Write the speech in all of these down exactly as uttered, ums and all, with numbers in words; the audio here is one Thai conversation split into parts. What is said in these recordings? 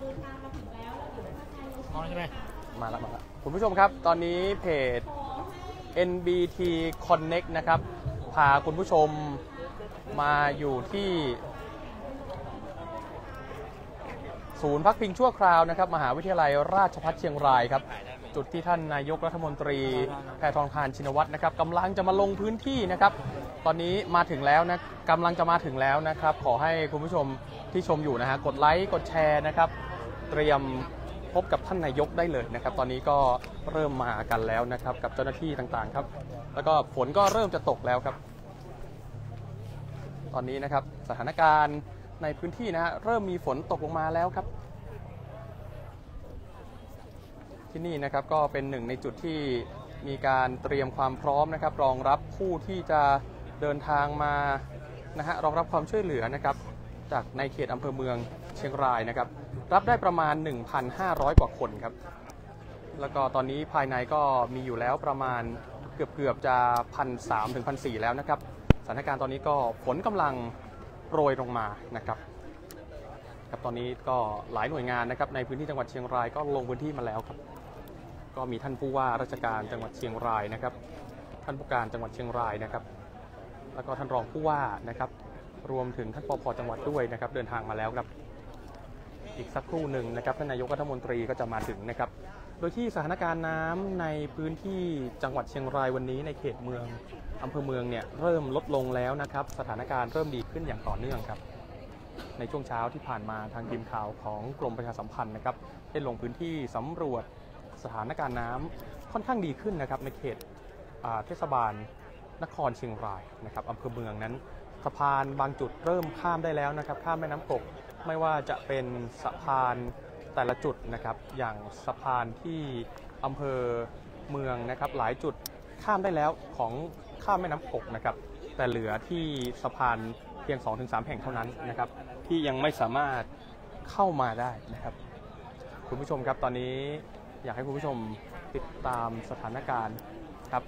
มองใช่ไหมมาแล้วมาแล้วคุณผู้ชมครับตอนนี้เพจ เอ็น บี ที Connect นะครับพาคุณผู้ชมมาอยู่ที่ศูนย์พักพิงชั่วคราวนะครับมหาวิทยาลัยราชภัฏเชียงรายครับจุดที่ท่านนายกรัฐมนตรีแพทองธารชินวัตรนะครับกำลังจะมาลงพื้นที่นะครับตอนนี้มาถึงแล้วนะกำลังจะมาถึงแล้วนะครับขอให้คุณผู้ชมที่ชมอยู่นะฮะกดไลค์กดแชร์นะครับเตรียมพบกับท่านนายกได้เลยนะครับตอนนี้ก็เริ่มมากันแล้วนะครับกับเจ้าหน้าที่ต่างๆครับแล้วก็ฝนก็เริ่มจะตกแล้วครับตอนนี้นะครับสถานการณ์ในพื้นที่นะฮะเริ่มมีฝนตกลงมาแล้วครับที่นี่นะครับก็เป็นหนึ่งในจุดที่มีการเตรียมความพร้อมนะครับรองรับผู้ที่จะเดินทางมานะฮะรองรับความช่วยเหลือนะครับจากในเขตอำเภอเมืองเชียงรายนะครับรับได้ประมาณ หนึ่งพันห้าร้อย กว่าคนครับแล้วก็ตอนนี้ภายในก็มีอยู่แล้วประมาณเกือบเกือบจะ หนึ่งพันสามร้อย ถึง หนึ่งพันสี่ร้อย แล้วนะครับสถานการณ์ตอนนี้ก็ฝนกำลังโปรยลงมานะครับครับตอนนี้ก็หลายหน่วยงานนะครับในพื้นที่จังหวัดเชียงรายก็ลงพื้นที่มาแล้วครับก็มีท่านผู้ว่าราชการจังหวัดเชียงรายนะครับท่านผู้การจังหวัดเชียงรายนะครับแล้วก็ท่านรองผู้ว่านะครับรวมถึงท่านปภจังหวัดด้วยนะครับเดินทางมาแล้วครับอีกสักครู่หนึ่งนะครับท่านนายกรัฐมนตรีก็จะมาถึงนะครับโดยที่สถานการณ์น้ำในพื้นที่จังหวัดเชียงรายวันนี้ในเขตเมืองอำเภอเมืองเนี่ยเริ่มลดลงแล้วนะครับสถานการณ์เริ่มดีขึ้นอย่างต่อเนื่องครับในช่วงเช้าที่ผ่านมาทางทีมข่าวของกรมประชาสัมพันธ์นะครับได้ลงพื้นที่สำรวจสถานการณ์น้ำค่อนข้างดีขึ้นนะครับในเขตเทศบาลนครเชียงรายนะครับอำเภอเมืองนั้นสะพานบางจุดเริ่มข้ามได้แล้วนะครับข้ามแม่น้ำกกไม่ว่าจะเป็นสะพานแต่ละจุดนะครับอย่างสะพานที่อำเภอเมืองนะครับหลายจุดข้ามได้แล้วของข้ามแม่น้ำกกนะครับแต่เหลือที่สะพานเพียง สองถึงสาม แห่งเท่านั้นนะครับที่ยังไม่สามารถเข้ามาได้นะครับคุณผู้ชมครับตอนนี้อยากให้คุณผู้ชมติดตามสถานการณ์ครับ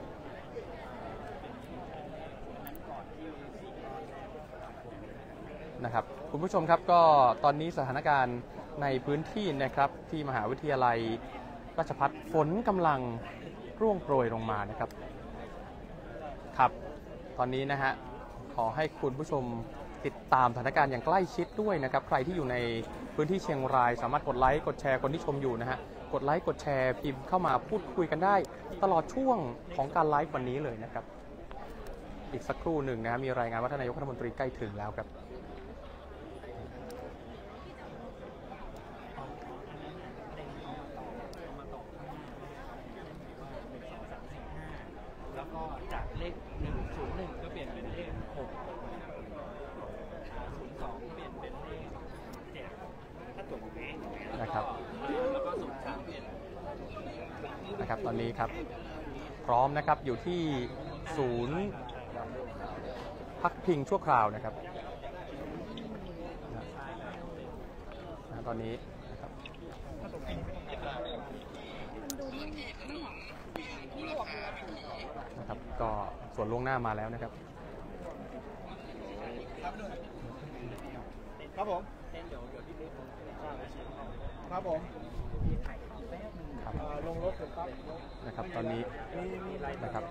นะครับคุณผู้ชมครับก็ตอนนี้สถานการณ์ในพื้นที่นะครับที่มหาวิทยาลัยราชภัฏฝนกำลังร่วงโปรยลงมานะครับครับตอนนี้นะฮะขอให้คุณผู้ชมติดตามสถานการณ์อย่างใกล้ชิดด้วยนะครับใครที่อยู่ในพื้นที่เชียงรายสามารถกดไลค์กดแชร์คนที่ชมอยู่นะฮะกดไลค์กดแชร์พิมพ์เข้ามาพูดคุยกันได้ตลอดช่วงของการไลฟ์วันนี้เลยนะครับอีกสักครู่หนึ่งนะมีรายงานว่าท่านนายกรัฐมนตรีใกล้ถึงแล้วครับแล้วก็จากเลขหนึ่งศูนย์หนึ่งก็เปลี่ยนเป็นเลขหกศูนย์สองเปลี่ยนเป็นเลขเจ็ดถ้าตัวผมเองนะครับแล้วก็ศูนย์สามเปลี่ยนนะครับตอนนี้ครับพร้อมนะครับอยู่ที่ศูนย์พักพิงชั่วคราวนะครับนะตอนนี้นะครับนะครับก็ส่วนล่วงหน้ามาแล้วนะครับครับผมครับผมลงรถครับนะครับตอนนี้นะครับ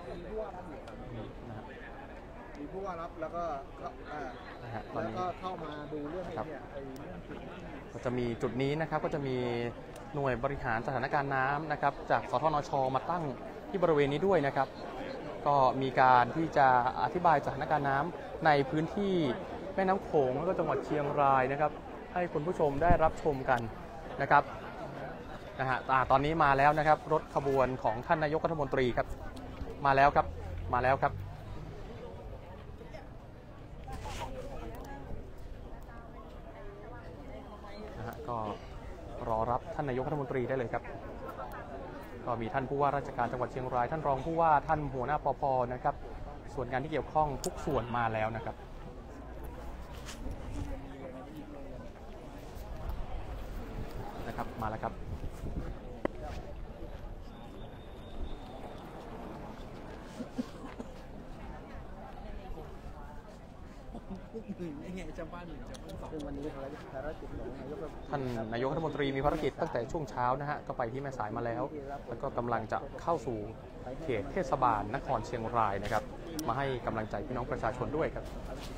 มีผู้ว่ารับแล้วก็แล้วก็เข้ามาดูเรื่องไอ้เนี่ยไอ้เรื่องจุดก็จะมีจุดนี้นะครับก็จะมีหน่วยบริหารสถานการณ์น้ำนะครับจากสทนช.มาตั้งที่บริเวณนี้ด้วยนะครับก็มีการที่จะอธิบายสถานการณ์น้ำในพื้นที่แม่น้ำโขงแล้วก็จังหวัดเชียงรายนะครับให้คุณผู้ชมได้รับชมกันนะครับนะฮะตอนนี้มาแล้วนะครับรถขบวนของท่านนายกรัฐมนตรีครับมาแล้วครับมาแล้วครับนะฮะก็รอรับท่านนายกรัฐมนตรีได้เลยครับก็มีท่านผู้ว่าราชการจังหวัดเชียงรายท่านรองผู้ว่าท่านหัวหน้าปภนะครับส่วนงานที่เกี่ยวข้องทุกส่วนมาแล้วนะครับนะครับมาแล้วครับพวกหนึ่งไอ้ไงเจ้าบ้านหนึ่งเจ้าบ้านสองวันนี้ภารกิจของนายกท่านนายกรัฐมนตรีมีภารกิจตั้งแต่ช่วงเช้านะฮะก็ไปที่แม่สายมาแล้วแล้วก็กำลังจะเข้าสู่เขตเทศบาลนครเชียงรายนะครับมาให้กำลังใจพี่น้องประชาชนด้วยครับ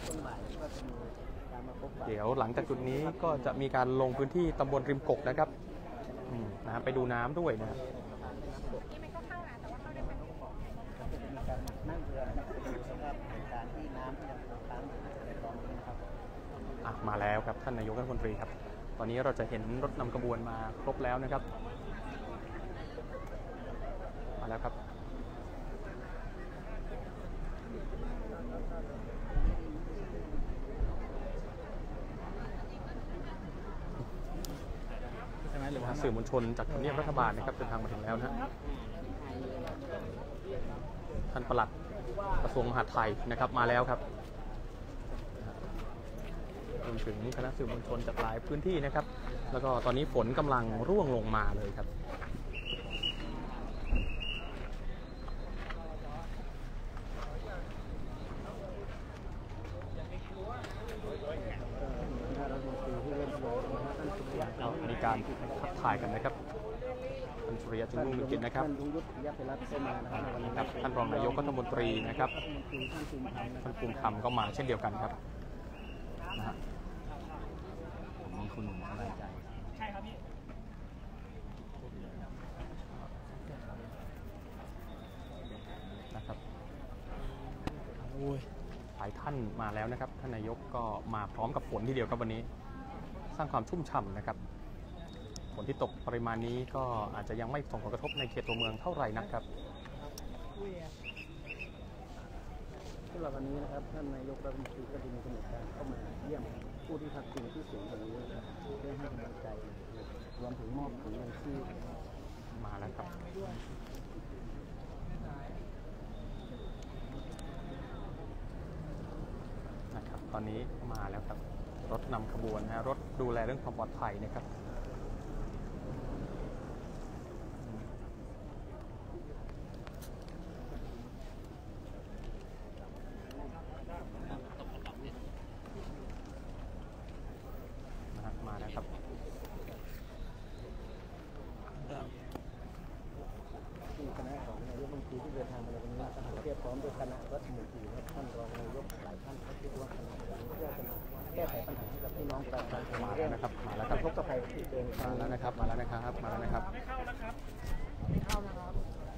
เดี๋ยวหลังจากจุดนี้ก็จะมีการลงพื้นที่ตำบลริมกกนะครับอืมนะฮะไปดูน้ำด้วยนะครับมาแล้วครับท่านนายกรัฐมนตรีครับตอนนี้เราจะเห็นรถนำขบวนมาครบแล้วนะครับมาแล้วครับสื่อมวลชนจากทำเนียบรัฐบาลนะครับเดินทางมาถึงแล้วนะท่านปลัดกระทรวงมหาดไทยนะครับมาแล้วครับรวมถึงคณะสื่อมวลชนจากหลายพื้นที่นะครับแล้วก็ตอนนี้ฝนกำลังร่วงลงมาเลยครับมีการทักทายกันนะครับท่านสุริยะจึงรุ่งเรืองกิจนะครับท่านรองนายกรัฐมนตรีนะครับท่านภูมิธรรมก็มาเช่นเดียวกันครับนะฮะมีคุณหนุ่มสบายใจใช่ครับพี่นะครับหลายท่านมาแล้วนะครับท่านนายกก็มาพร้อมกับฝนทีเดียวครับวันนี้สร้างความชุ่มฉ่ำนะครับฝนที่ตกปริมาณนี้ก็อาจจะยังไม่ส่งผลกระทบในเขตตัวเมืองเท่าไหร่นะครับสำหรับวันนี้นะครับท่านนายกรัฐมนตรีก็ได้มีกำหนดการเข้ามาเยี่ยมผู้ที่พักพิงที่สูงตรงนี้เพื่อให้กำลังใจรวมถึงมอบถุงยังชีพมาแล้วครับนะครับตอนนี้มาแล้วครับรถนำขบวนนะรถดูแลเรื่องความปลอดภัยนะครับมาแล้วครับที่คณะของนายกรัฐมนตรีที่เดินทางมาในวันนี้เทียบพร้อมด้วยคณะรัฐมนตรีและท่านรองนายกหลายท่านก็คิดว่าคณะนี้เพื่อจะมาแก้ไขปัญหาให้กับพี่น้องประชาชนมาแล้วนะครับมาแล้วครับพบกับใครที่เดินมาแล้วนะครับมาแล้วนะครับมาแล้วนะครับไม่เข้านะครับไม่เข้านะครับ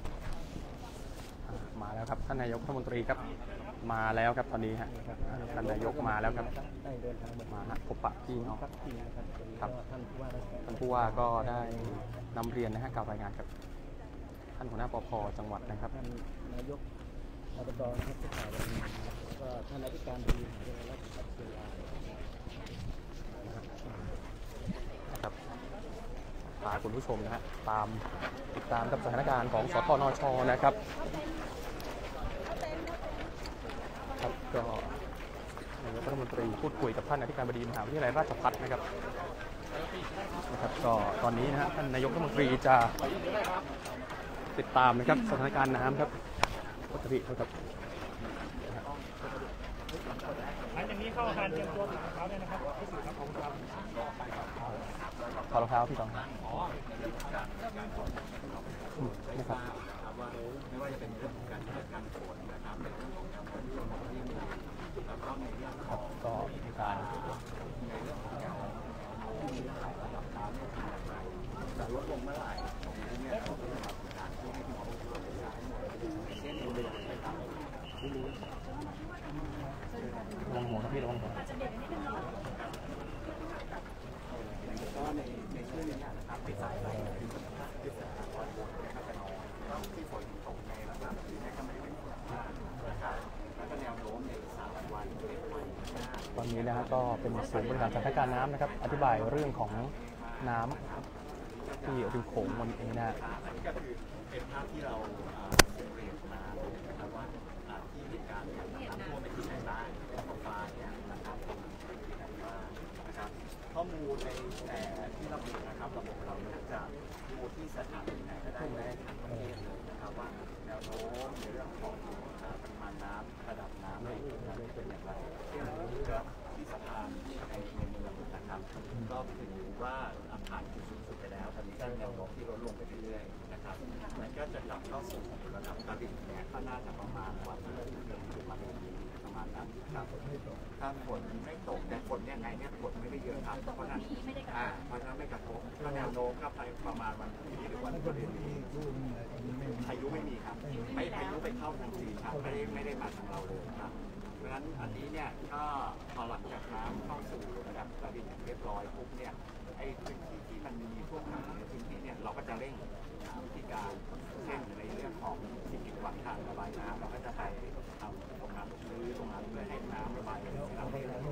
มาแล้วครับท่านนายกรัฐมนตรีครับมาแล้วครับตอนนี้ฮะท่านนายกมาแล้วครับได้เดินทางมาฮะพบปะพี่น้องครับท่านผู้ว่าท่านผู้ว่าก็ได้นำเรียนนะฮะกล่าวรายงานกับท่านหัวหน้าปภจังหวัดนะครับท่านนายกอบตนะครับที่กล่าวรายงานแล้วก็ท่านอธิการบดีมหาวิทยาลัยราชภัฏเชียงรายนะครับพาคุณผู้ชมนะฮะตามติดตามกับสถานการณ์ของสทนช.นะครับครับก็นายกรัฐมนตรีพูดคุยกับท่านอธิการบดีมหาวิทยาลัยราชภัฏนะครับนะครับก็ตอนนี้นะฮะท่านนายกรัฐมนตรีจะติดตามนะครับสถานการณ์น้ำครับปกติครับหลังจากนี้เข้าอาคารเตรียมตัวติดรองเท้าเนี่ยนะครับที่สื่อครับของเราถอดรองเท้าพี่ตองครับนะครับไม่ว่าจะเป็นเรื่องของการจัดการฝนนะครับในเรื่องของการฝนแล้วก็ในเรื่องของก็มีการจะลดลงเมื่อไหร่ตรงนี้เนี่ยเราจะทำการช่วยให้พี่น้องประชาชนเช่นเดือนไปตามที่รู้ระวังหัวครับพี่ระวังหัวก็ในในช่วงนี้นะครับไปสายไปที่สถานที่สถานตอนบนนะครับเราที่ฝนตกในลักษณะที่ให้กำลังเป็นฝนนะครับแล้วก็แนวโน้มในสามวันเจ็ดวันตอนนี้นะฮะก็เป็นศูนย์บริหารสถานการณ์น้ำนะครับอธิบายเรื่องของน้ำที่ริมโขงวันนี้นะฮะก็คือเป็นภาพที่เราเรียนมานะครับว่าที่เหตุการณ์น้ำท่วมในที่ไหนบ้างของฟ้าเนี่ยนะครับนะครับข้อมูลในแต่ที่เราดูนะครับระบบเราจะดูที่สถานีไหนก็ได้ได้ทั้งประเทศเลยนะครับว่าแนวโน้มในเรื่องของปริมาณน้ำระดับน้ำในพื้นที่เป็นอย่างไรที่สถานในเมืองนะครับก็ถือว่าผ่านจุดสูงสุดไปแล้วตอนนี้ก็แนวโน้มที่ลดลงไปเรื่อยๆนะครับมันก็จะกลับเข้าสู่ระดับตลิ่งเนี่ยก็น่าจะประมาณวันที่เราเดินขึ้นมาตรงนี้ประมาณนั้นครับถ้าฝนไม่ตกแต่ฝนยังไงเนี่ยฝนไม่ได้เยอะครับเพราะนั้นอ่าเพราะนั้นไม่กระทบก็แนวโน้มก็ไปประมาณวันที่หรือวันที่เดือนนี้พายุไม่มีครับไม่พายุไปเข้าทางจีนครับไม่ได้ไม่ได้มาทางเราเลยครับเพราะฉะนั้นอันนี้เนี่ยก็พอหลังจากน้ำเข้าสู่ระดับตลิ่งเรียบร้อยปุ๊บเนี่ยไอ้พื้นที่ที่มันมีพวกน้ำในพื้นที่เนี่ยเราก็จะเร่งวิธีการเช่นในเรื่องของที่กิจวัตรทางระบายน้ำเราก็จะไปทำตรงนั้นหรือตรงนั้นเพื่อให้น้ำระบายในเราได้เรา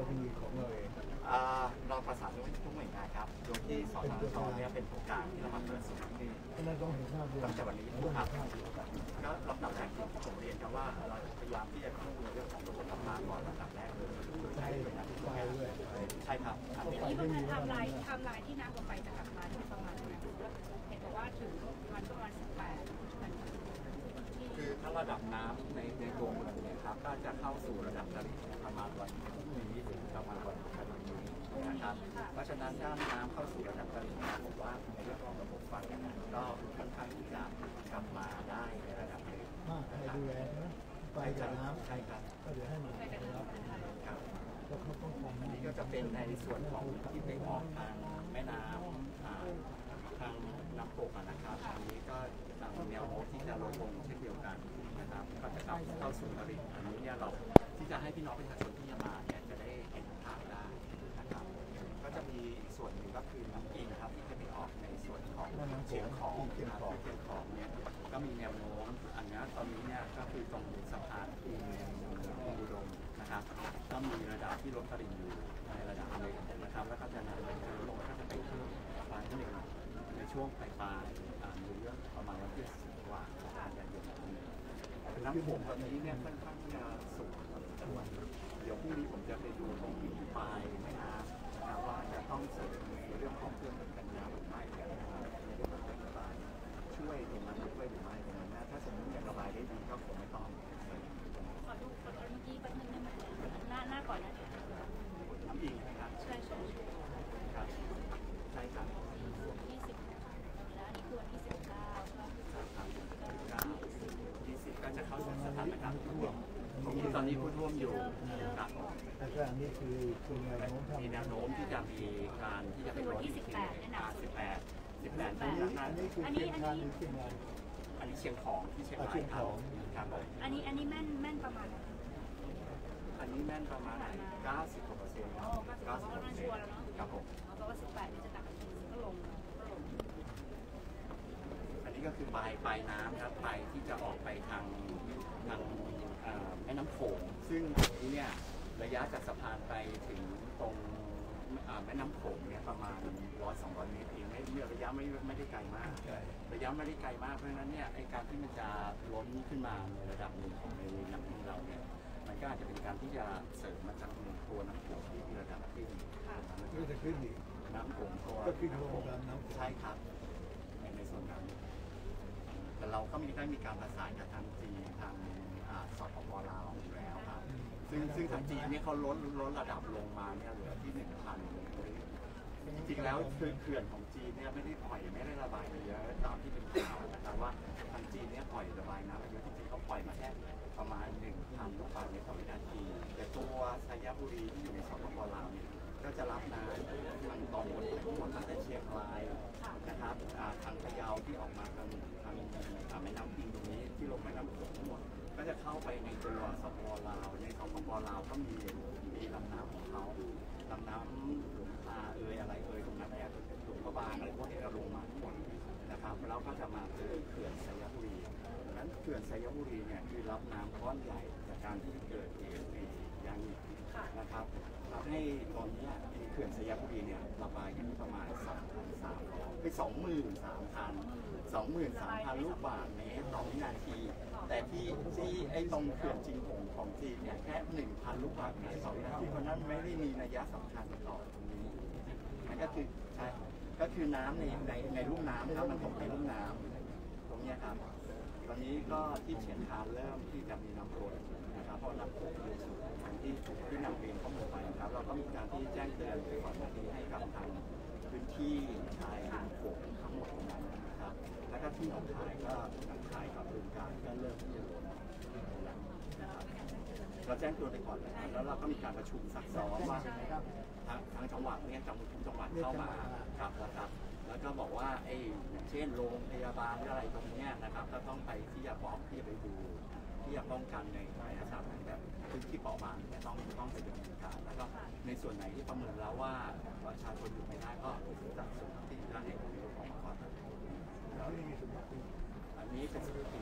เราประสานทุกหน่วยงานครับโดยที่สทชเนี่ยเป็นตัวกลางที่เรามาเปิดศูนย์ที่ตั้งแต่วันนี้ครับก็ลำดับแรกที่ผมเรียนครับว่าเราพยายามที่จะเข้าในเรื่องของระบบประปาก่อนลำดับแรกเลยโดยใช้หน่วยงานที่ช่วยใช่ครับอันนี้ที่มันทำลายทำลายที่น้ำลงไปจะกลับมาที่ประมาณเท่าไหร่เห็นบอกว่าถึงวันประมาณสิบแปดคือถ้าระดับน้ำในในตัวเมืองเนี่ยครับก็จะเข้าสู่ระดับตลิ่งประมาณวันพรุ่งนี้ถึงประมาณวันพฤหัสบดีนะครับเพราะฉะนั้นถ้าน้ำเข้าสู่ระดับตลิ่งผมว่าในเรื่องของระบบฟังเนี่ยก็ค่อนข้างที่จะกลับมาได้ในระดับหนึ่งมากให้ดูแลนะไฟกับน้ำใช่ครับก็เดี๋ยวให้มันรับครับแล้วเขาต้องทำอันนี้ก็จะเป็นในส่วนของที่ไปออกทางแม่น้ำอ่าทางน้ำโขงนะครับอันนี้ก็ตามแนวโน้มที่จะลดลงเช่นเดียวกันนะครับก็จะกลับเข้าสู่ตลิ่งอันนี้เนี่ยเราที่จะให้พี่น้องประชาชนที่จะมาเนี่ยจะได้เห็นภาพได้นะครับก็จะมีอีกส่วนหนึ่งก็คือน้ำกินนะครับที่จะไปออกในส่วนของเชียงของเชียงของเชียงของเนี่ยก็มีแนวโน้มอันนี้ตอนนี้เนี่ยก็คือตรงสะพานที่อุดมนะครับก็มีระดับที่ลดตลิ่งอยู่ในระดับหนึ่งนะครับแล้วก็จะนำไปลงก็จะไปที่ปลายหนึ่งในช่วงปลายปลายในเรื่องประมาณวันที่สิบกว่าการยายนน้ำโขงตอนนี้เนี่ยค่อนข้างจะสูงพอสมควรเดี๋ยวพรุ่งนี้ผมจะไปดูตรงที่ปลายแม่น้ำนะครับว่าจะต้องเสริมในเรื่องของเครื่องกันน้ำหรือไม่เนี่ยนะครับในเรื่องของการระบายช่วยตรงนั้นช่วยหรือไม่ตรงนั้นนะถ้าสมมติยังระบายได้ดีก็คงไม่ต้องขอดูขอดูเมื่อกี้แป๊บนึงได้ไหมหน้าหน้าก่อนนะน้ำอิงนะครับใช่ใช่ใช่ครับใช่ครับยี่สิบแล้วอันนี้คือวันที่สิบเก้าใช่ไหมเก้ายี่สิบก็จะเข้าสู่สถานการณ์ท่วมตรงนี้ตอนนี้ผู้ท่วมอยู่ครับแล้วก็อันนี้คือคือแนวโน้มมีแนวโน้มที่จะมีการที่จะไปลดอีกทีสิบแปดสิบแปดสิบแปดที่นั้นอันนี้คือเชียงคานหรือเชียงรายอันนี้เชียงของที่เชียงรายครับครับผมอันนี้อันนี้แม่นแม่นประมาณอันนี้แม่นประมาณเก้าสิบกว่าเปอร์เซ็นต์ครับเก้าสิบกว่าเปอร์เซ็นต์ครับผมเพราะว่าสิบแปดนี่จะตักก็ลงก็ลงอันนี้ก็คือปลายปลายน้ำครับปลายที่จะออกไปทางทางแม่น้ำโขงซึ่งอันนี้เนี่ยระยะจากสะพานไปถึงตรงแม่น้ำโขงเนี่ยประมาณร้อยสองร้อยเมตรเองไม่เนี่ยระยะไม่ไม่ได้ไกลมากระยะไม่ได้ไกลมากเพราะฉะนั้นเนี่ยไอการที่มันจะล้นขึ้นมาในระดับหนึ่งของในน้ำของเราเนี่ยมันก็อาจจะเป็นการที่จะเสริมมาจากตัวน้ำโขงที่ระดับที่ก็จะขึ้นอีกน้ำโขงตัวก็ขึ้นโครงการน้ำใช่ครับในในส่วนนั้นแต่เราก็มีได้มีการประสานกับทางจีนทางสปปลาวอยู่แล้วครับซึ่งซึ่งทางจีนเนี่ยเขาลดลดระดับลงมาเนี่ยเหลือที่หนึ่งพันจริงๆแล้วคือเขื่อนของจีนเนี่ยไม่ได้ปล่อยไม่ได้ระบายมาเยอะตามที่เป็นข่าวนะครับว่าทางจีนเนี่ยปล่อยระบายน้ำมาเยอะจริงๆเขาปล่อยมาแค่ประมาณหนึ่งพันลูกบาศก์เมตรต่อวินาทีแต่ตัวชัยบุรีที่อยู่ในสปปลาวเนี่ยก็จะรับน้ำทางตอนบนทั้งหมดตั้งแต่เชียงรายนะครับทางพะเยาที่ออกมาทางทางแม่น้ำปิงตรงนี้ที่ลงแม่น้ำโขงทั้งหมดก็จะเข้าไปในตัวสปปลาวในสปปลาวก็มีมีลำน้ำของเขาลำน้ำหลวงตาเอ่ยอะไรเอ่ยตรงนั้นเนี่ยหลวงพระบางอะไรพวกนี้เราลงมาทั้งหมดนะครับแล้วก็จะมาเจอเขื่อนชัยบุรีดังนั้นเขื่อนชัยบุรีเนี่ยคือรับน้ำก้อนใหญ่จากการที่เกิดเหตุในยางหินนะครับทำให้ตอนนี้เขื่อนชัยบุรีเนี่ยระบายอยู่ที่ประมาณสองพันสามร้อยไปสองหมื่นสามพันสองหมื่นสามพันลูกบาศก์เมตรต่อวินาที แต่ที่ที่ไอ้ตรงเขื่อนจิงหงของจีนเนี่ยแค่หนึ่งพันลูกบาศก์เมตรต่อวินาทีเพราะนั้นไม่ได้มีนัยสำคัญต่อตรงนี้นั่นก็คือใช่ก็คือน้ำในในในลุ่มน้ำครับมันตกในลุ่มน้ำตรงนี้ครับตอนนี้ก็ที่เฉียงคานเริ่มที่จะมีน้ำล้นนะนะครับเพราะน้ำโขงอยู่สูงที่ที่นำเรียนข้อมูลไปนะครับเราก็มีการที่แจ้งเตือนไปก่อนหน้านี้ให้กับทางพื้นที่ชายริมโขงทั้งหมดตรงนั้นนะครับแล้วก็ที่หนองคายก็หนองคายกับบึงกาฬก็เริ่มที่จะลดนะครับเราแจ้งเตือนไปก่อนนะครับแล้วเราก็มีการประชุมซักซ้อมว่าทางทางจังหวัดเนี่ยจังหวัดทุกจังหวัดเข้ามาครับนะครับแล้วก็บอกว่าไอ้อย่างเช่นโรงพยาบาลอะไรตรงนี้นะครับก็ต้องไปที่จะป้องที่จะไปดูที่จะป้องกันในในลักษณะแบบพื้นที่เปราะบางเนี่ยต้องต้องไปดำเนินการแล้วก็ในส่วนไหนที่ประเมินแล้วว่าประชาชนอยู่ไม่ได้ก็จัดส่วนที่ด้านในของของมาก่อนอันนี้เป็นสิ่งที่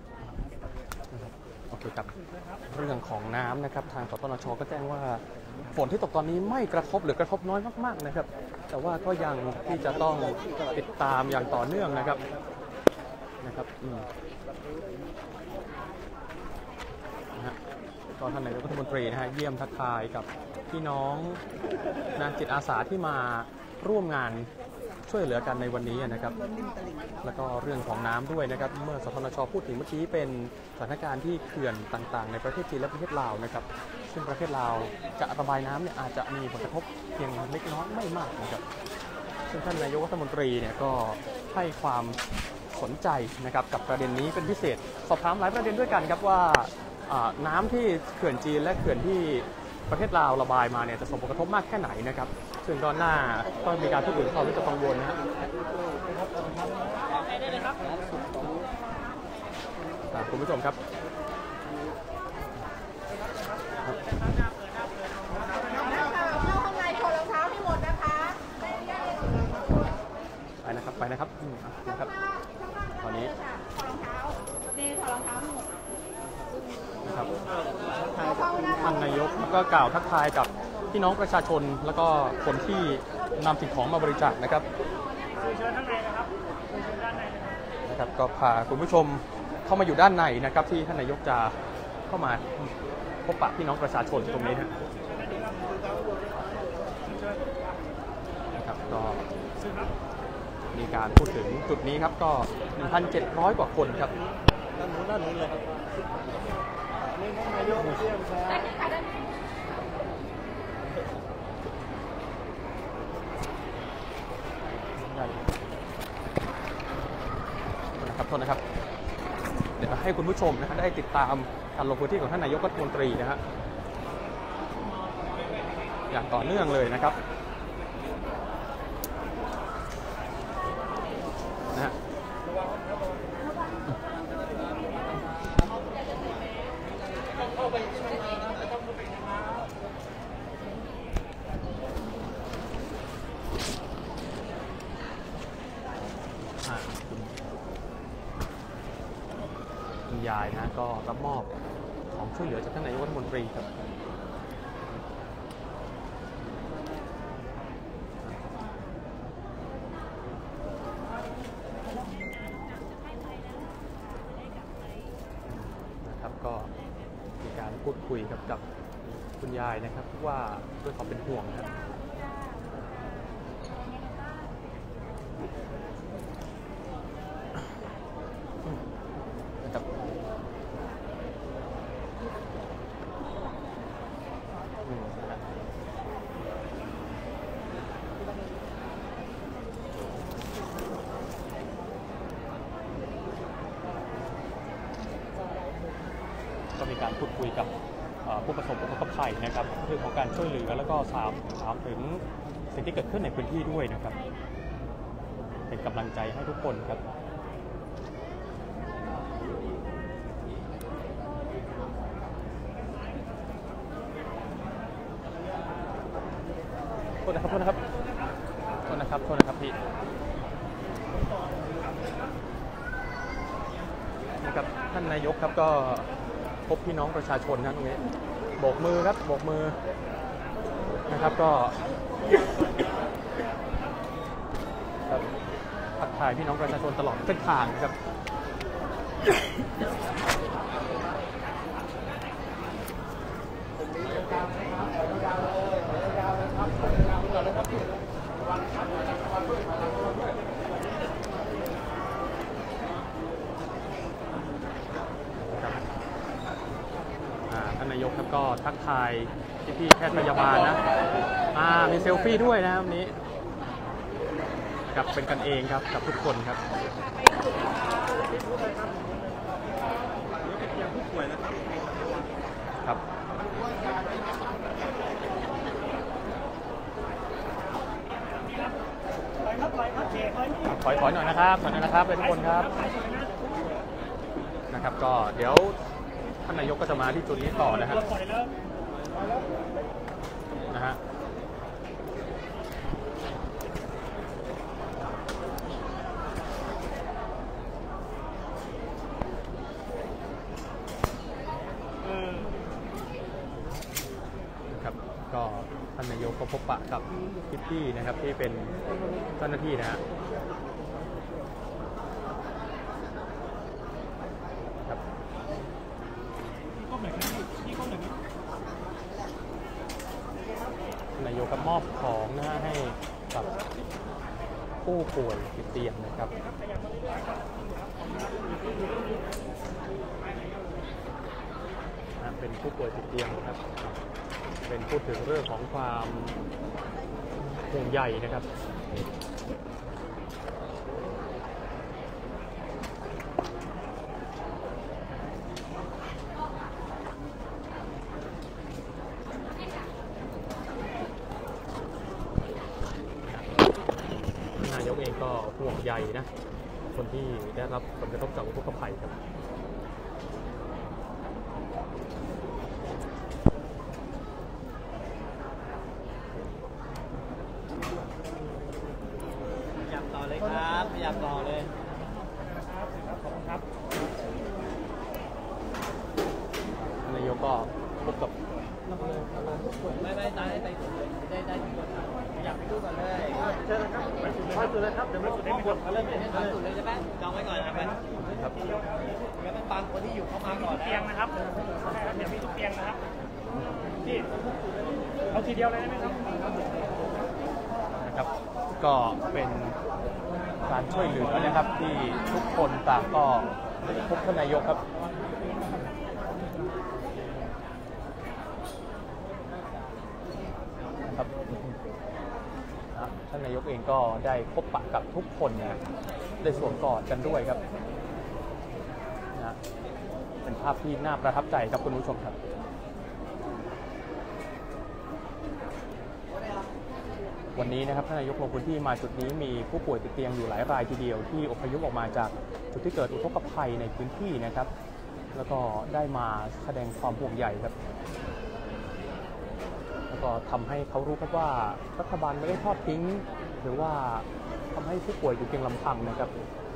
โอเคครับเรื่องของน้ำนะครับทางสปนช.ก็แจ้งว่าฝนที่ตกตอนนี้ไม่กระทบหรือกระทบน้อยมากๆนะครับแต่ว่าก็ยังที่จะต้องติดตามอย่างต่อเนื่องนะครับนะครับอืมนะฮะก็ท่านนายกรัฐมนตรีนะฮะเยี่ยมทักทายกับพี่น้องนะจิตอาสาที่มาร่วมงานช่วยเหลือกันในวันนี้นะครับแล้วก็เรื่องของน้ำด้วยนะครับเมื่อสปนช.พูดถึงเมื่อกี้เป็นสถานการณ์ที่เขื่อนต่างๆในประเทศจีนและประเทศลาวนะครับซึ่งประเทศลาวจะระบายน้ำเนี่ยอาจจะมีผลกระทบเพียงเล็กน้อยไม่มากนะครับซึ่งท่านนายกรัฐมนตรีเนี่ยก็ให้ความสนใจนะครับกับประเด็นนี้เป็นพิเศษสอบถามหลายประเด็นด้วยกันครับว่าน้ำที่เขื่อนจีนและเขื่อนที่ประเทศลาวระบายมาเนี่ยจะส่งผลกระทบมากแค่ไหนนะครับซึ่งตอนหน้าก็มีการพูดถึงความวิตกกังวลนะฮะคุณผู้ชมครับเข้าข้างในถอดรองเท้าให้หมดนะคะไปนะครับไปนะครับนะครับตอนนี้ถอดรองเท้าดีถอดรองเท้าให้หมดนะครับท่านนายกก็กล่าวทักทายกับพี่น้องประชาชนแล้วก็คนที่นำสิ่งของมาบริจาคนะครับเชิญข้างในนะครับเชิญด้านในนะครับก็พาคุณผู้ชมเข้ามาอยู่ด้านในนะครับที่ท่านนายกจะเข้ามาพบปะพี่น้องประชาชนตรงนี้นะครับก็มีการพูดถึงจุดนี้ครับก็ หนึ่งพันเจ็ดร้อย กว่าคนครับด้านนู้นด้านนู้นเลยครับนี่นายกเยี่ยมครับนะครับโทษนะครับเดี๋ยวให้คุณผู้ชมนะฮะได้ติดตามการลงพื้นที่ของท่านนายกรัฐมนตรีนะฮะอย่างต่อเนื่องเลยนะครับนะฮะคุณยายนะก็รับมอบของช่วยเหลือจากท่านนายกรัฐมนตรีครับนะครับก็มีการพูดคุยกับกับคุณยายนะครับว่าด้วยความเป็นห่วงนะครับก็มีการพูดคุยกับผู้ประสบอุทกภัยนะครับเรื่องของการช่วยเหลือแล้วก็ถามถามถึงสิ่งที่เกิดขึ้นในพื้นที่ด้วยนะครับเป็นกำลังใจให้ทุกคนครับโทษนะครับโทษนะครับโทษนะครับโทษนะครับพี่นะครับท่านนายกครับก็พบพี่น้องประชาชนนะตรงนี้โบกมือครับโบกมือนะครับก็ครับทักทายพี่น้องประชาชนตลอดเส้นทางครับท่านกครับก็ทักทายพี่ๆแพทย์พยาบาลนะอ่ามีเซลฟี่ด้วยนะครับวันนี้กับเป็นกันเองครับกับทุกคนครับครับถอยถอยหน่อยนะครับถอยหน่อยนะครับทุกคนครับนะครับก็เดี๋ยวท่านนายกก็จะมาที่จุดนี้ต่อนะฮะนะฮะนะครับก็ท่านนายกก็พบปะกับพี่ๆนะครับที่เป็นเจ้าหน้าที่นะฮะนายกก็มอบของนะให้กับผู้ป่วยติดเตียงนะครับเป็นผู้ป่วยติดเตียงนะครับเป็นพูดถึงเรื่องของความห่วงใยนะครับนายกเองก็ห่วงใยนะคนที่ได้รับผลกระทบจากอุทกภัยครับขยับต่อเลยครับขยับต่อเลยขอบคุณครับนายกก็พบกับไม่ไม่ตายได้ไปสุดเลยได้ได้ทุกคนอยากไปดูก่อนเลยเชิญนะครับไปสุดเลยสุดเลยครับเดี๋ยวไม่สุดได้ไม่หมดเริ่มเป็นทางสุดเลยใช่ไหมจองไว้ก่อนนะไปครับแล้วเป็นบางคนที่อยู่เข้ามาก่อนเตียงนะครับเดี๋ยวมีทุกเตียงนะครับพี่เอาทีเดียวเลยได้ไหมครับนะครับก็เป็นการช่วยเหลือนะครับที่ทุกคนต่างก็พบท่านนายกครับครับท่านนายกเองก็ได้พบปะกับทุกคนนะได้สวมกอดกันด้วยครับนะเป็นภาพที่น่าประทับใจครับคุณผู้ชมครับวันนี้นะครับท่านนายกลงพื้นที่มาจุดนี้มีผู้ป่วยติดเตียงอยู่หลายรายทีเดียวที่อพยพออกมาจากจุดที่เกิดอุทกภัยในพื้นที่นะครับแล้วก็ได้มาแสดงความห่วงใยครับแล้วก็ทำให้เขารู้ครับว่ารัฐบาลไม่ได้ทอดทิ้งหรือว่าทำให้ผู้ป่วยอยู่เพียงลำพังนะครับ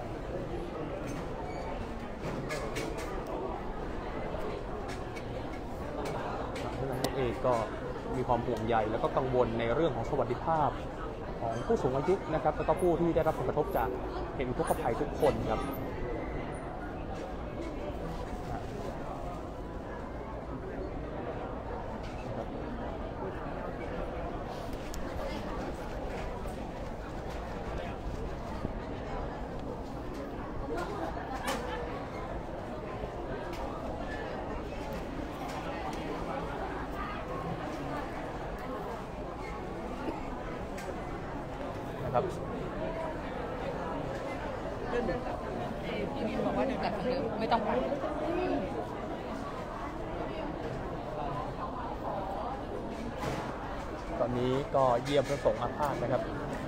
ท่านนายกเองก็มีความห่วงใยแล้วก็กังวลในเรื่องของสวัสดิภาพของผู้สูงอายุนะครับแล้วก็ผู้ที่ได้รับผลกระทบจากเหตุอุทกภัยทุกคนครับครับพี่มินบอกว่าเดินกลับทางเดิมไม่ต้องไปตอนนี้ก็เยี่ยมพระสงฆ์อาพาธนะครับ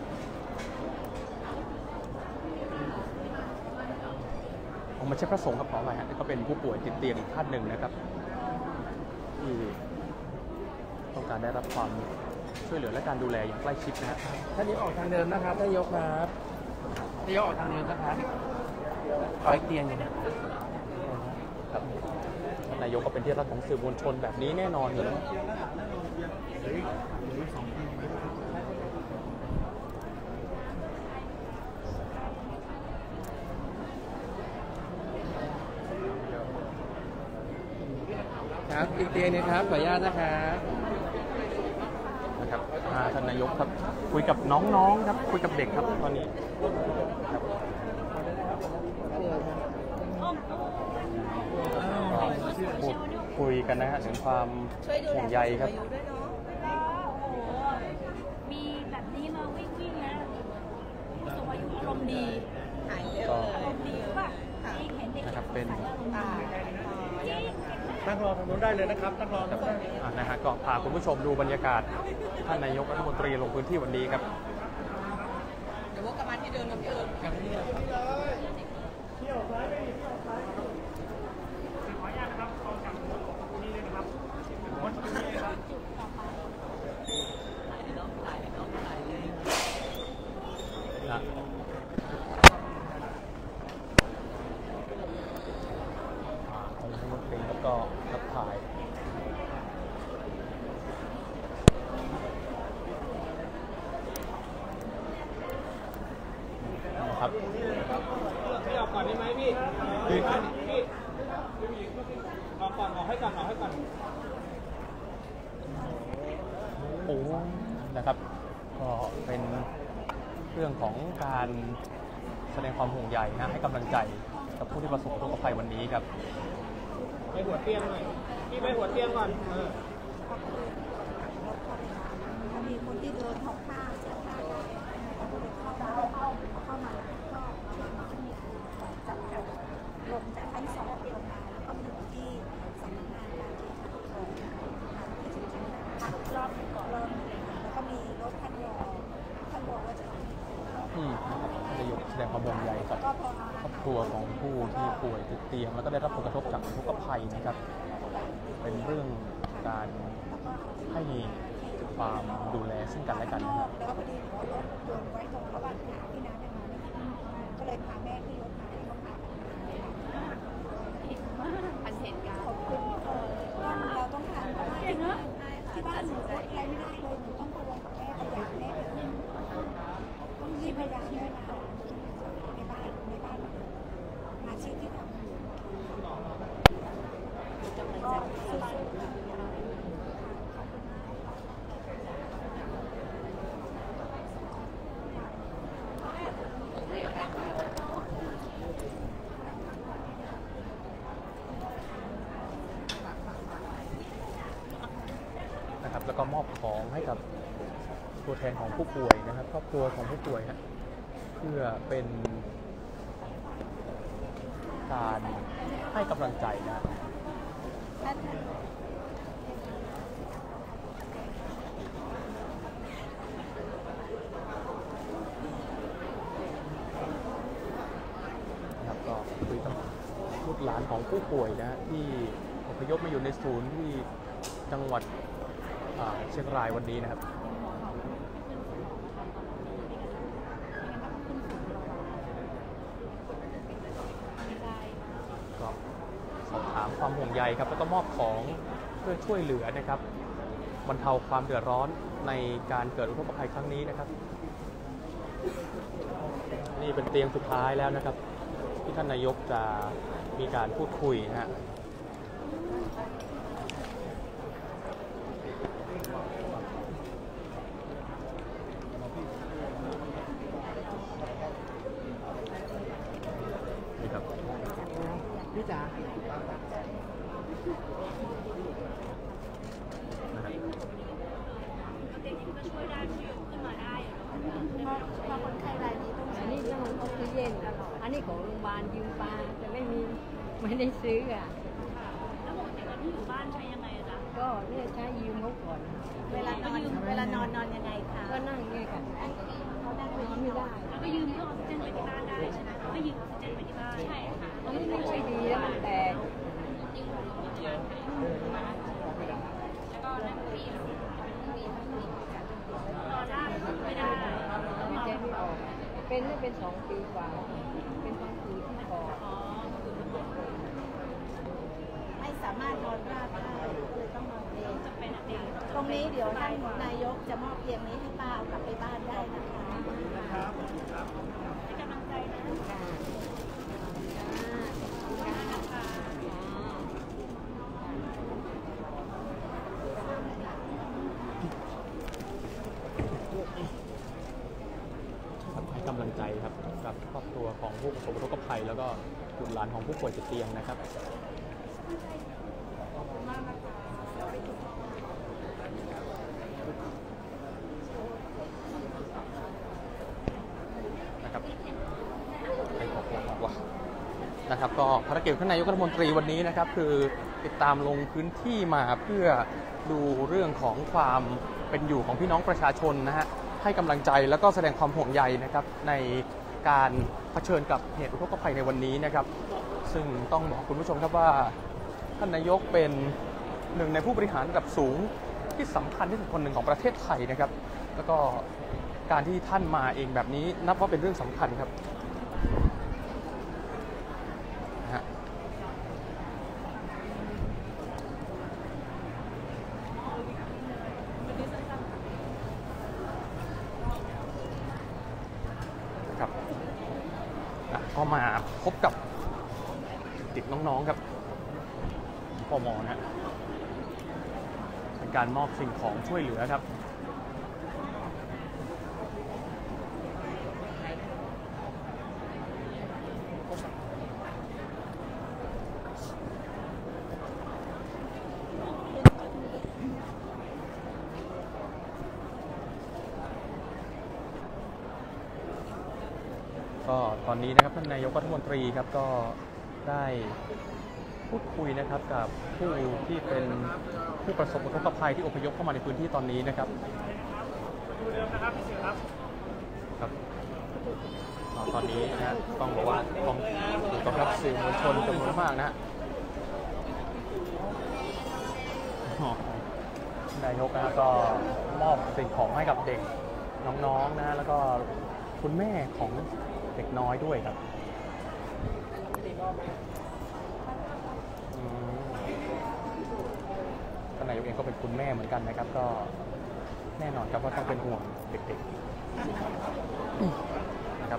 ผมไม่ใช่พระสงฆ์ครับขออภัยฮะนี่ก็เป็นผู้ป่วยติดเตียงอีกท่านหนึ่งนะครับที่ต้องการได้รับความช่วยเหลือและการดูแลอย่างใกล้ชิดนะฮะท่านนี้ออกทางเดิมนะครับท่านนายกครับท่านนายกออกทางเดิมนะครับขออีกเตียงอยู่เนี่ยครับท่านนายกก็เป็นที่รักของสื่อมวลชนแบบนี้แน่นอนอยู่แล้วครับอีกเตียงนึงครับขออนุญาตนะครับนะครับท่านนายกครับคุยกับน้องๆครับคุยกับเด็กครับตอนนี้ครับพูดพูคุยกันนะฮะถึงความห่วงใยครับก็โอ้โหมีแบบนี้มาวิ่งวิ่งนะผู้สูงอายุอารมณ์ดีหายเยอะก็เลอารยมณ์ดีป่ะที่เห็นเด็กนะครับเป็นอารมณ์ดีจริงตั้งรอทางนู้นได้เลยนะครับตั้งรอครับอ่านะฮะก็พาคุณผู้ชมดูบรรยากาศท่านนายกรัฐมนตรีลงพื้นที่วันนี้ครับเดี๋ยววกกลับมาที่เดิมนะพี่เอิญนะอ่าองค์รัฐมนตรีแล้วก็ทักทายนะครับพี่ออกก่อนได้ไหมพี่คือพี่ออกก่อนออกให้ก่อนออกให้ก่อนโอ้นะครับ ก็เป็นเรื่องของการแสดงความห่วงใยนะให้กำลังใจกับผู้ที่ประสบอุทกภัยวันนี้ครับไปหัวเตียงหน่อยพี่ไปหัวเตียงก่อนเออมีคนที่เดินหอบผ้าเสื้อผ้าได้เข้าเข้าเข้ามาก็มีจับกันลงจากชั้นสองลงมาแล้วก็มาที่สำนักงานการที่ของที่ชุมชนพักรอบหนึ่งก่อนรอบหนึ่งแล้วก็มีรถท่านรอท่านรอว่าจะที่นายกแสดงความห่วงใยกับครอบครัวของผู้ที่ป่วยติดเตียงแล้วก็ได้รับผลกระทบจากอุทกภัยนะครับ เป็นเรื่องการให้ความดูแลซึ่งกันและกันนะครับแล้วก็พอดีหมอรถโยนไว้ตรงระหว่างทางที่น้ำยังมาไม่ถึงก็เลยพาแม่ที่รถมาแล้วก็พาอันเห็นการขอบคุณเราต้องทำเพราะว่าที่บ้านหนูอดอะไรไม่ได้เลยหนูต้องพะวงกับแม่ประหยัดแม่ต้องรีบพยายามแม่มาในบ้านในบ้านอาชีพที่ทำก็สู้นะครับแล้วก็มอบของให้กับตัวแทนของผู้ป่วยนะครับครอบครัวของผู้ป่วยนะเพื่อเป็นการให้กำลังใจนะ นะครับก็คุยกับลูกหลานของผู้ป่วยนะที่อพยพมาอยู่ในศูนย์ที่จังหวัดอ่าเชียงรายวันนี้นะครับก็สอบถามความห่วงใยครับแล้วก็มอบของเพื่อช่วยเหลือนะครับบรรเทาความเดือดร้อนในการเกิดอุทกภัยครั้งนี้นะครับนี่เป็นเตียงสุดท้ายแล้วนะครับที่ท่านนายกจะมีการพูดคุยนะฮะนี่ครับพี่จ๋าช่วยได้ช่วยขึ้นมาได้เพราะคนไข้รายนี้ต้องอันนี้ต้องออกซิเจนอันนี้ของโรงพยาบาลยืมมาแต่ไม่มีไม่ได้ซื้ออ่ะแล้วปกติตอนที่อยู่บ้านใช้ยังไงอะจ๊ะก็เนี่ยใช้ยืมเขาก่อนเวลานอนเวลานอนนอนยังไงคะก็นั่งเนี่ยกันเขานั่งนอนไม่ได้แล้วก็ยืมเครื่องออกซิเจนไปที่บ้านได้ใช่ไหมก็ยืมออกซิเจนไปที่บ้านใช่ค่ะอันนี้ไม่ค่อยดีแล้วมันแตกแล้วก็นั่งฟรีนอนได้ไม่ได้ไม่ใจไม่ออก เป็นไม่เป็นสองปีกว่า เป็นพังผืดที่คอไม่สามารถนอนราบได้เลยต้องนอนเองจะเป็นอะไรตรงนี้เดี๋ยวท่านนายกจะมอบเตียงนี้ให้ป้าเอากลับไปบ้านได้นะคะให้กำลังใจนะค่ะค่ะให้กำลังใจครับกับครอบครัวของผู้ประสบอุทกภัยแล้วก็บุตรหลานของผู้ป่วยติดเตียงนะครับมานะครับไปขอบคุณมากว่านะครับก็ภารกิจท่านนายกรัฐมนตรีวันนี้นะครับคือติดตามลงพื้นที่มาเพื่อดูเรื่องของความเป็นอยู่ของพี่น้องประชาชนนะฮะให้กำลังใจแล้วก็แสดงความห่วงใยนะครับในการเผชิญกับเหตุอุทกภัยในวันนี้นะครับซึ่งต้องบอกคุณผู้ชมครับว่าท่านนายกเป็นหนึ่งในผู้บริหารระดับสูงที่สำคัญที่สุดคนหนึ่งของประเทศไทยนะครับแล้วก็การที่ท่านมาเองแบบนี้นับว่าเป็นเรื่องสำคัญครับนะฮะครับก็มาพบกับเด็กน้องๆครับพมนะเป็นการมอบสิ่งของช่วยเหลือครับก็ตอนนี้นะครับท่านนายกรัฐมนตรีครับก็ได้พูดคุยนะครับกับผู้ที่เป็นผู้ประสบอุทกภัยที่อพยพเข้ามาในพื้นที่ตอนนี้นะครับครับตอนนี้นะต้องบอกว่าต้องถูกต้อนรับสื่อมวลชนจำนวนมากนะนายกนะก็มอบสิ่งของให้กับเด็กน้องๆนะแล้วก็คุณแม่ของเด็กน้อยด้วยครับท่านนายกเองก็เป็นคุณแม่เหมือนกันนะครับก็แน่นอนครับว่าต้องเป็นห่วงเด็กๆนะครับ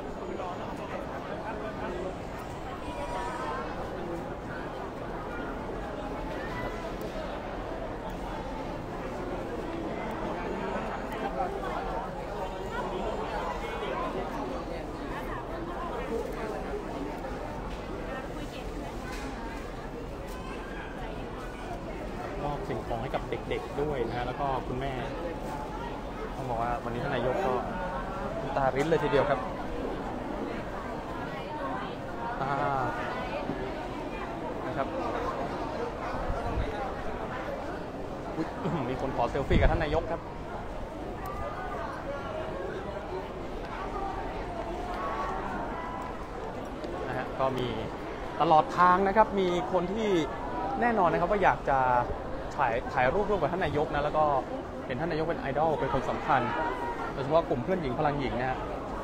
สิ่งของให้กับเด็กๆด้วยนะฮะแล้วก็คุณแม่ต้องบอกว่าวันนี้ท่านนายกก็ตาริ้นเลยทีเดียวครับนะครับมีคนขอเซลฟี่กับท่านนายกครับนะฮะก็มีตลอดทางนะครับมีคนที่แน่นอนนะครับว่าอยากจะถ่ายถ่ายรูปร่วมกับท่านนายกนะแล้วก็เห็นท่านนายกเป็นไอดอลเป็นคนสำคัญโดยเฉพาะกลุ่มเพื่อนหญิงพลังหญิงนะฮะ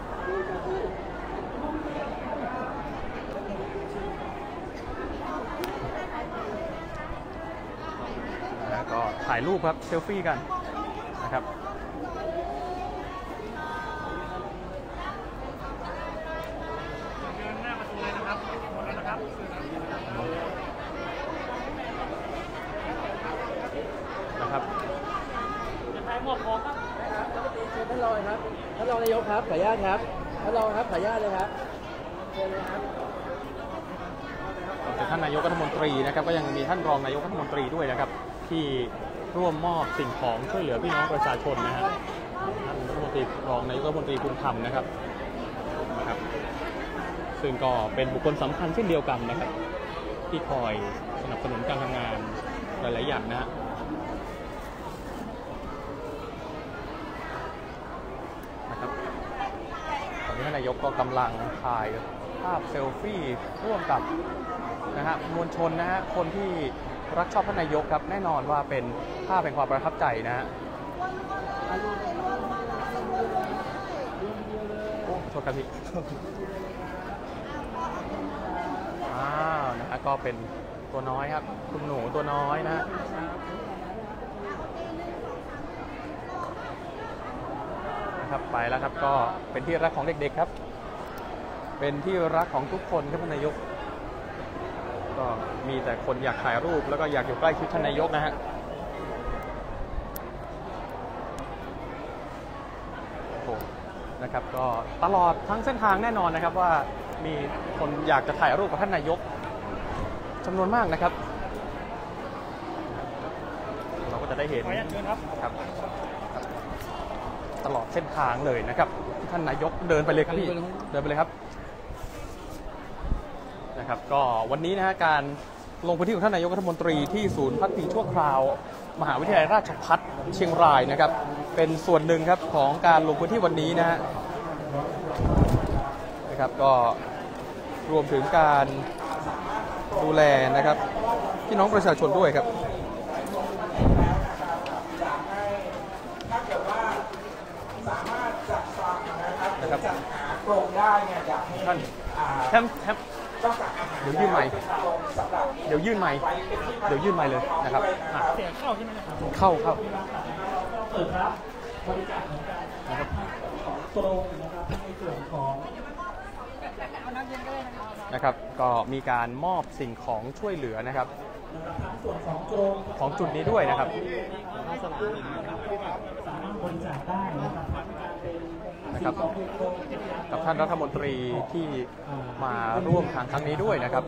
แล้วก็ถ่ายรูปครับเซลฟี่กันนะครับนะครับจะถ่ายหมวกของครับท่านรองครับท่านรองนายกครับขออนุญาตครับท่านรองครับขออนุญาตเลยครับเชิญเลยครับท่านนายกรัฐมนตรีนะครับก็ยังมีท่านรองนายกรัฐมนตรีด้วยนะครับที่ร่วมมอบสิ่งของช่วยเหลือพี่น้องประชาชนนะฮะท่านรัฐมนตรีรองนายกรัฐมนตรีภูมิธรรมนะครับนะครับซึ่งก็เป็นบุคคลสำคัญเช่นเดียวกันนะครับที่คอยสนับสนุนการทำงานหลายๆอย่างนะฮะท่านนายกก็กำลังถ่ายภาพเซลฟี่ร่วมกับนะฮะมวลชนนะฮะคนที่รักชอบท่านนายกครับแน่นอนว่าเป็นภาพเป็นความประทับใจนะฮะโอ้โทษครับพี่อ้าวนะฮะก็เป็นตัวน้อยครับคุณหนูตัวน้อยนะฮะครับไปแล้วครับก็เป็นที่รักของเด็กๆครับเป็นที่รักของทุกคนครับท่านนายกก็มีแต่คนอยากถ่ายรูปแล้วก็อยากอยู่ใกล้ชิดท่านนายกนะฮะโอ้นะครับก็ตลอดทั้งเส้นทางแน่นอนนะครับว่ามีคนอยากจะถ่ายรูปกับท่านนายกจำนวนมากนะครับจะได้เห็นครับตลอดเส้นทางเลยนะครับท่านนายกเดินไปเลยครับพี่เดินไปเลยครับนะครับก็วันนี้นะฮะการลงพื้นที่ของท่านนายกรัฐมนตรีที่ศูนย์พักพิงชั่วคราวมหาวิทยาลัยราชภัฏเชียงรายนะครับเป็นส่วนหนึ่งครับของการลงพื้นที่วันนี้นะฮะนะครับก็รวมถึงการดูแลนะครับพี่น้องประชาชนด้วยครับนะครับท่านแทมแทมเดี๋ยวยื่นไมค์เดี๋ยวยื่นไมค์เดี๋ยวยื่นไมค์เลยนะครับเสียงเข้าใช่ไหมครับเข้าเข้านะครับนะครับก็มีการมอบสิ่งของช่วยเหลือนะครับของจุดนี้ด้วยนะครับนะครับกับท่านรัฐมนตรีที่มาร่วมทางครั้งนี้ด้วยนะครับ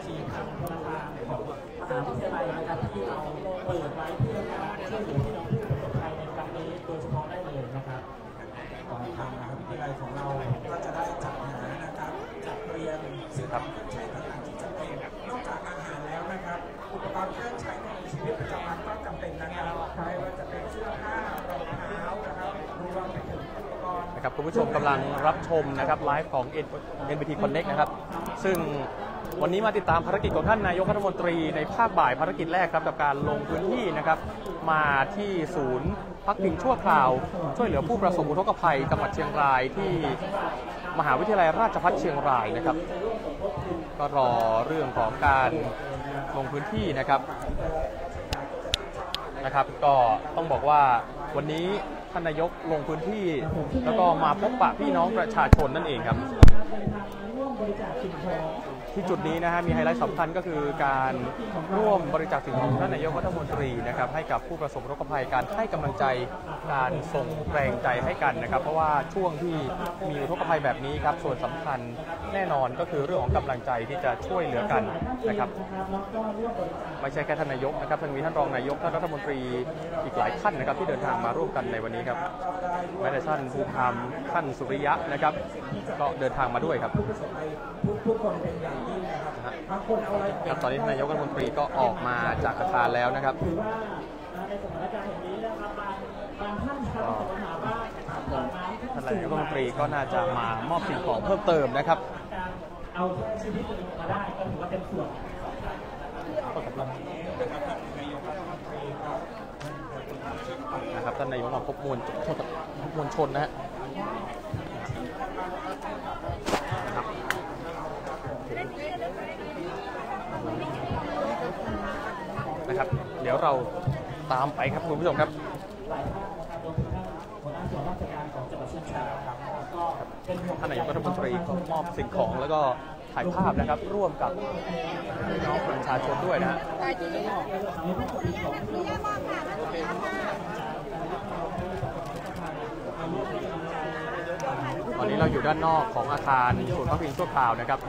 ทางมหาวิทยาลัยของเราก็จะได้จัดหานะครับจัดเตรียมสิ่งของเครื่องใช้ต่างๆที่จำเป็นนอกจากอาหารแล้วนะครับอุปกรณ์เครื่องใช้ในชีวิตประจำวันก็จำเป็นนะครับไม่ว่าจะเป็นเสื้อผ้ารองเท้านะครับรวมไปถึงอุปกรณ์นะครับคุณผู้ชมกำลังรับชมนะครับไลฟ์ของ เอ็น บี ที Connect นะครับซึ่งวันนี้มาติดตามภารกิจของท่านนายกรัฐมนตรีในภาคบ่ายภารกิจแรกครับกับการลงพื้นที่นะครับมาที่ศูนย์พักพิงชั่วคราวช่วยเหลือผู้ประสบอุทกภัยจังหวัดเชียงรายที่มหาวิทยาลัยราชภัฏเชียงรายนะครับก็รอเรื่องของการลงพื้นที่นะครับนะครับก็ต้องบอกว่าวันนี้ท่านนายกลงพื้นที่แล้วก็มาพบปะพี่น้องประชาชนนั่นเองครับที่จุดนี้นะฮะมีไฮไลท์สำคัญก็คือการร่วมบริจาคสิ่งของท่านนายกรัฐมนตรีนะครับให้กับผู้ประสบอุทกภัยการให้กำลังใจการส่งแรงใจให้กันนะครับเพราะว่าช่วงที่มีอุทกภัยแบบนี้ครับส่วนสำคัญแน่นอนก็คือเรื่องของกำลังใจที่จะช่วยเหลือกันนะครับไม่ใช่แค่ท่านนายกนะครับยังมีท่านรองนายกท่านรัฐมนตรีอีกหลายท่านนะครับที่เดินทางมาร่วมกันในวันนี้ครับแม้แต่ท่านภูมิธรรมท่านสุริยะนะครับก็เดินทางมาด้วยครับทุกคนเป็นอย่างยิ่งนะครับบางคนเอาอะไรครับตอนนี้ท่านนายกรัฐมนตรีก็ออกมาจากอาคารแล้วนะครับถือว่าในสถานการณ์อย่างนี้นะครับบางบางท่านทำปัญหาบ้างท่านนายกรัฐมนตรีก็น่าจะมามอบสิ่งของเพิ่มเติมนะครับเอาชีวิตตัวเองมาได้ก็ถือว่าเป็นส่วนนะครับท่านนายกมาพบมวลมวลชนนะฮะนะครับเดี๋ยวเราตามไปครับคุณผู้ชมครับท่านนายกรัฐมนตรีก็มอบสิ่งของแล้วก็ถ่ายภาพนะครับร่วมกับพี่น้องประชาชนด้วยนะฮะตอนนี้เราอยู่ด้านนอกของอาคารศูนย์พักพิงชั่วคราวนะครับ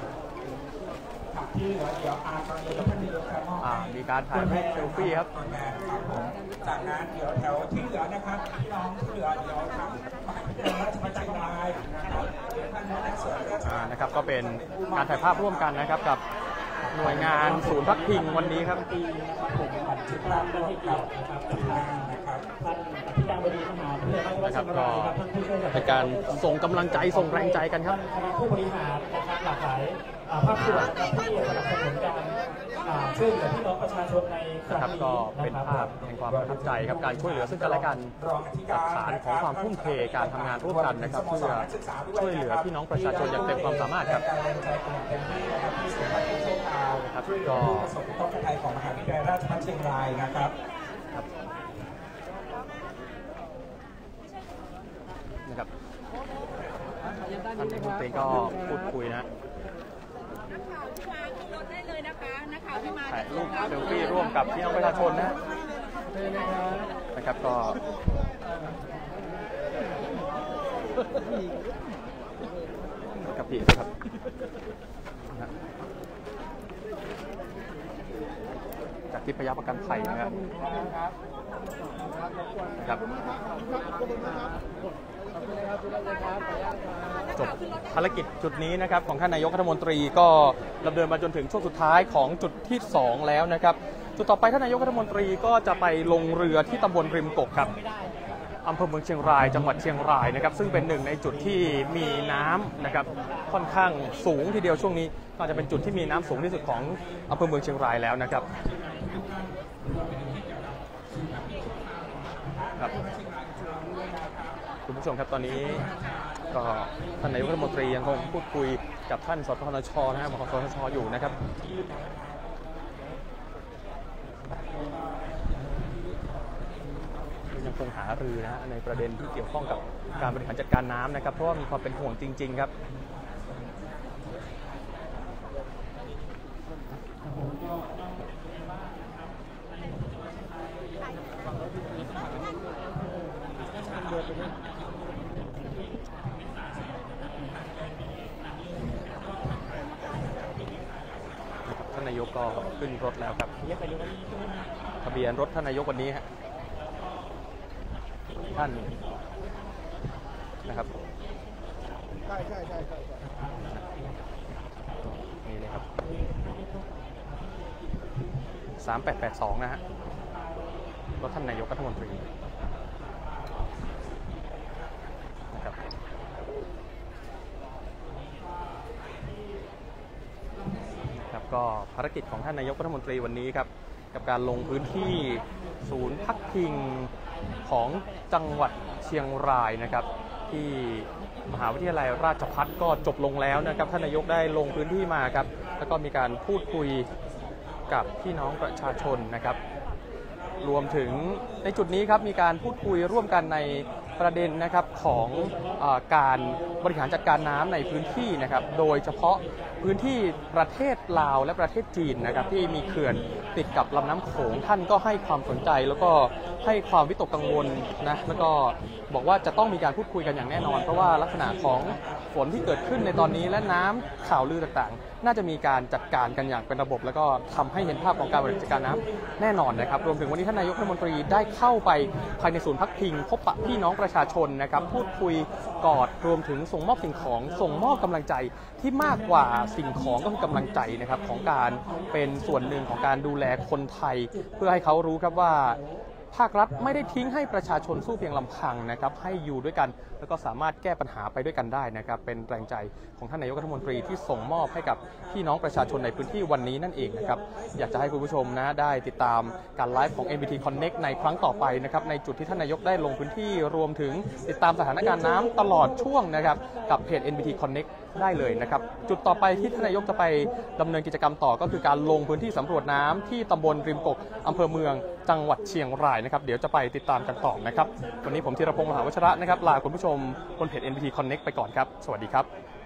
มีการถ่ายรูปเซลฟี่ครับจากนั้นเดี๋ยวแถวที่เหลือนะครับพี่น้องที่เหลือเดี๋ยวทางราชบัณฑิตรายนะครับก็เป็นการถ่ายภาพร่วมกันนะครับกับหน่วยงานศูนย์พักพิงวันนี้ครับนะครับก็เป็นการส่งกำลังใจส่งแรงใจกันครับผู้บริหารนะครับหลากหลายภาคส่วนที่สนับสนุนการช่วยเหลือพี่น้องประชาชนในครั้งนี้ก็เป็นภาพแห่งความประทับใจครับการช่วยเหลือซึ่งกันและกันหลักฐานของความทุ่มเทการทำงานร่วมกันนะครับเพื่อช่วยเหลือพี่น้องประชาชนอย่างเต็มความสามารถครับครับก็ประสบอุทกภัยของมหาวิทยาลัยราชภัฏเชียงรายนะครับนะครับท่านรัฐมนตรีก็พูดคุยนะถ่ายรูปเซลฟี่ร่วมกับพี่น้องประชาชนนะนะครับก็กับพี่ครับจากทิพยประกันภัยนะครับครับจบภารกิจจุดนี้นะครับของท่านนายกรัฐมนตรีก็ดำเนินมาจนถึงช่วงสุดท้ายของจุดที่สองแล้วนะครับจุดต่อไปท่านนายกรัฐมนตรีก็จะไปลงเรือที่ตำบลริมกกครับอำเภอเมืองเชียงรายจังหวัดเชียงรายนะครับซึ่งเป็นหนึ่งในจุดที่มีน้ำนะครับค่อนข้างสูงทีเดียวช่วงนี้ก็จะเป็นจุดที่มีน้ำสูงที่สุดของอำเภอเมืองเชียงรายแล้วนะครับครับคุณผู้ชมครับตอนนี้ก็ท่านนายกรัฐมนตรียังคงพูดคุยกับท่านสทนชนะฮะบกสทชอยู่นะครับยังคงหารือนะในประเด็นที่เกี่ยวข้องกับการบริหารจัดการน้ำนะครับเพราะว่ามีความเป็นห่วงจริงๆครับท่านนายกก็ขึ้นรถแล้วครับทะเบียนรถท่านนายกวันนี้ฮะท่านนะครับใช่ใช่ใช่ใช่นี่เลยครับสามแปดแปดสองนะฮะรถท่านนายกรัฐมนตรีนะครับครับก็ภารกิจของท่านนายกรัฐมนตรีวันนี้ครับกับการลงพื้นที่ศูนย์พักพิงของจังหวัดเชียงรายนะครับที่มหาวิทยาลัยราชภัฏก็จบลงแล้วนะครับท่านนายกได้ลงพื้นที่มาครับแล้วก็มีการพูดคุยกับพี่น้องประชาชนนะครับรวมถึงในจุดนี้ครับมีการพูดคุยร่วมกันในประเด็นนะครับของเอ่อการบริหารจัดการน้ำในพื้นที่นะครับโดยเฉพาะพื้นที่ประเทศลาวและประเทศจีนนะครับที่มีเขื่อนติดกับลำน้ำโขงท่านก็ให้ความสนใจแล้วก็ให้ความวิตกกังวลนะแล้วก็บอกว่าจะต้องมีการพูดคุยกันอย่างแน่นอนเพราะว่าลักษณะของฝนที่เกิดขึ้นในตอนนี้และน้ำข่าวลือต่างๆน่าจะมีการจัดการกันอย่างเป็นระบบแล้วก็ทำให้เห็นภาพของการบริหารจัดการน้ำแน่นอนนะครับรวมถึงวันนี้ท่านนายกรัฐมนตรีได้เข้าไปภายในศูนย์พักพิงพบปะพี่น้องประชาชนนะครับพูดคุยกอดรวมถึงส่งมอบสิ่งของส่งมอบกำลังใจที่มากกว่าสิ่งของก็คือกำลังใจนะครับของการเป็นส่วนหนึ่งของการดูแลคนไทยเพื่อให้เขารู้ครับว่าภาครัฐไม่ได้ทิ้งให้ประชาชนสู้เพียงลำพังนะครับให้อยู่ด้วยกันแล้วก็สามารถแก้ปัญหาไปด้วยกันได้นะครับเป็นแรงใจของท่านนายกรัฐมนตรีที่ส่งมอบให้กับพี่น้องประชาชนในพื้นที่วันนี้นั่นเองนะครับอยากจะให้คุณผู้ชมนะได้ติดตามการไลฟ์ของ เอ็น บี ที Connect ในครั้งต่อไปนะครับในจุดที่ท่านนายกได้ลงพื้นที่รวมถึงติดตามสถานการณ์น้ำตลอดช่วงนะครับกับเพจ เอ็น บี ที Connect ได้เลยนะครับจุดต่อไปที่ท่านนายกจะไปดำเนินกิจกรรมต่อก็คือการลงพื้นที่สำรวจน้ำที่ตำบลริมกกอำเภอเมืองจังหวัดเชียงรายนะครับเดี๋ยวจะไปติดตามกันต่อนะครับวันนี้ผมธีรพงษ์มหาวชระนะครับลาคุณผู้ชมบนเพจ เอ็น บี ที Connect ไปก่อนครับสวัสดีครับ